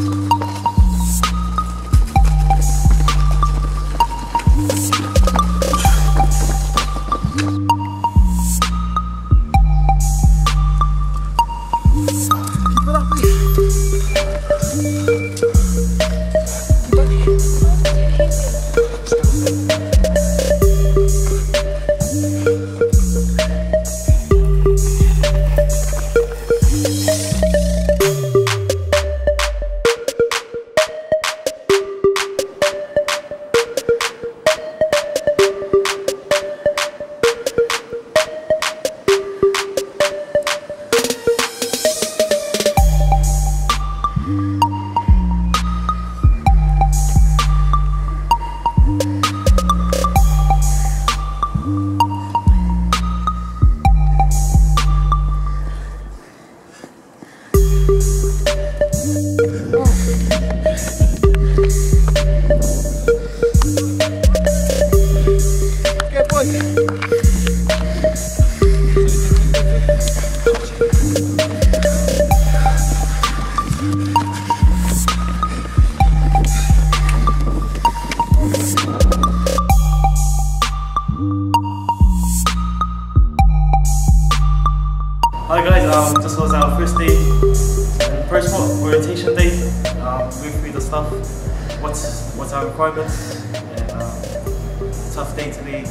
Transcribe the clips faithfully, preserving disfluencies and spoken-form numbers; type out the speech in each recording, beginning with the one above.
Hi guys, um, this was our first day, first orientation day. Um, we through the stuff, what's what's our requirements, and um, tough day today.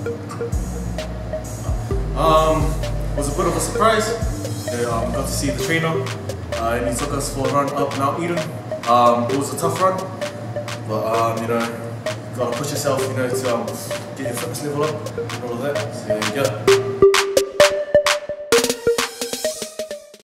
Um, it was a bit of a surprise. We um, got to see the trainer, uh, and he took us for a run up Mount Eden. Um, it was a tough run, but um, you know, gotta push yourself, you know, to um, get your fitness level up and all of that. So yeah.